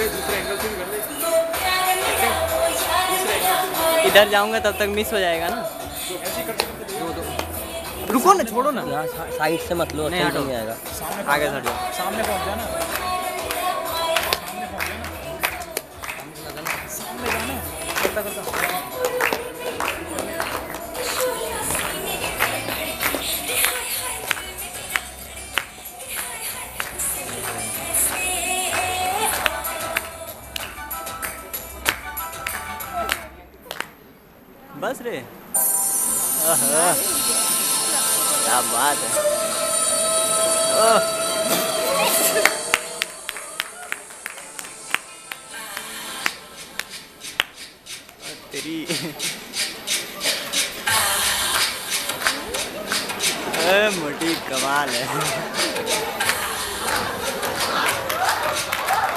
इधर जाऊंगा तब तक मिस हो जाएगा ना। रुको ना, छोड़ो ना, यहाँ साइड से मत लो, नहीं नहीं आएगा। आगे हट जाओ। सामने पहुंच जाना, सामने जाना, करता करता। बस रे, क्या बात है। तेरी मोटी कमाल है।